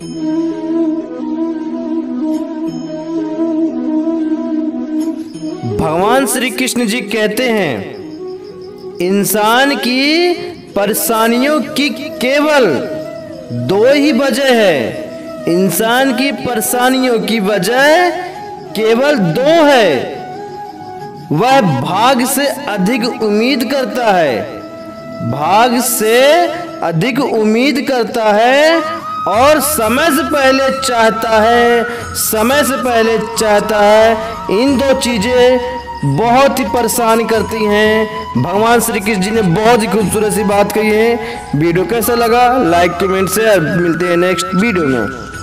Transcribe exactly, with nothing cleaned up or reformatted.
भगवान श्री कृष्ण जी कहते हैं, इंसान की परेशानियों की केवल दो ही वजह है। इंसान की परेशानियों की वजह केवल दो है। वह भाग से अधिक उम्मीद करता है, भाग से अधिक उम्मीद करता है और समय से पहले चाहता है, समय से पहले चाहता है। इन दो चीजें बहुत ही परेशान करती हैं। भगवान श्री कृष्ण जी ने बहुत ही खूबसूरत सी बात कही है। वीडियो कैसा लगा, लाइक कमेंट से, मिलते हैं नेक्स्ट वीडियो में।